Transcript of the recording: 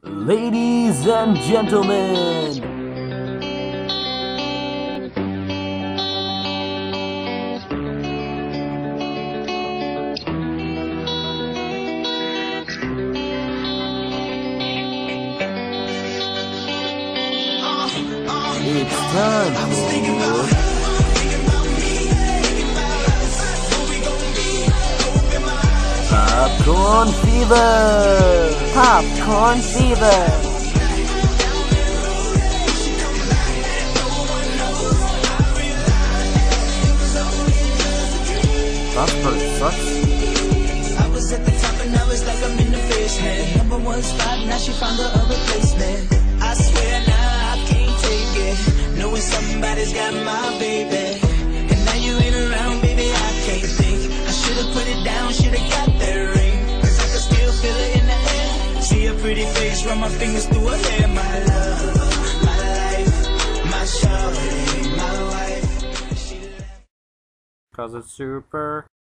Ladies and gentlemen, it's time for Popcorn Fever! Popcorn Fever! That part sucks. I was at the top and I was like I'm in the basement. #1 spot, now she found her a replacement. I swear now I can't take it, knowing somebody's got my baby. And now you ain't around, baby, I can't think. I should've put it down, should've got that ring, 'cause I can still feel it in the air. See her pretty face, run my fingers through her hair. My love, my life, my shawty, my wife. 'Cause it's super.